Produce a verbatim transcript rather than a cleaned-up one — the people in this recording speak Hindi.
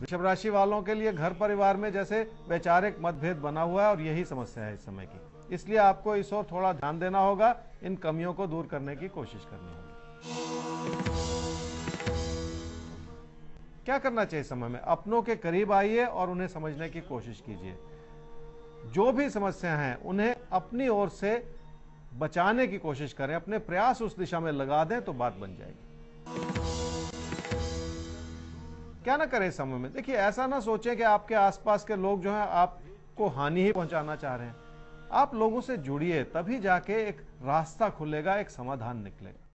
वृषभ राशि वालों के लिए घर परिवार में जैसे वैचारिक मतभेद बना हुआ है और यही समस्या है इस समय की, इसलिए आपको इस ओर थोड़ा ध्यान देना होगा, इन कमियों को दूर करने की कोशिश करनी होगी। क्या करना चाहिए समय में? अपनों के करीब आइए और उन्हें समझने की कोशिश कीजिए। जो भी समस्या हैं उन्हें अपनी ओर से बचाने की कोशिश करें, अपने प्रयास उस दिशा में लगा दें तो बात बन जाएगी। क्या ना करें इस समय में? देखिए, ऐसा ना सोचें कि आपके आसपास के लोग जो हैं आपको हानि ही पहुंचाना चाह रहे हैं। आप लोगों से जुड़िए, तभी जाके एक रास्ता खुलेगा, एक समाधान निकलेगा।